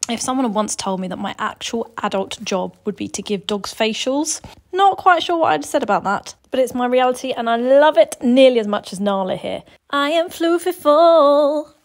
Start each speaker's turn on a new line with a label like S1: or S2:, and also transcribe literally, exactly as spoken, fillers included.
S1: If someone had once told me that my actual adult job would be to give dogs facials, not quite sure what I'd said about that, but it's my reality and I love it nearly as much as Nala here. I am floofy full.